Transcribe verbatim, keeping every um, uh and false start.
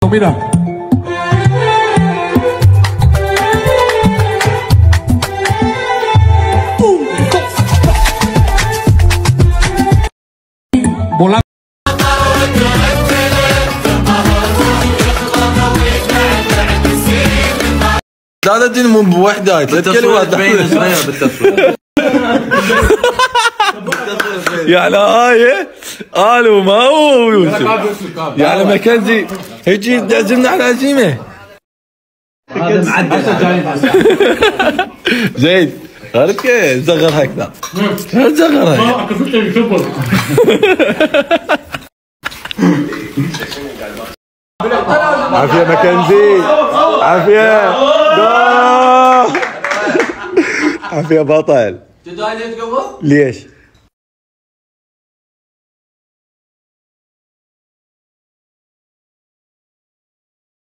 Mira. Volando. لا لا تجيني مو بوحده ثلاث كلمات تبين صغير بالتصوير. يعني هاي قالوا ما هو يوسف يعني ماكنزي هيجي تعزمنا على عزيمه. هذا معدل زيد هارك زغر هكذا زغر هيك عافيه ماكنزي عافيه عافيه بطل. تدعي قبل؟ ليش؟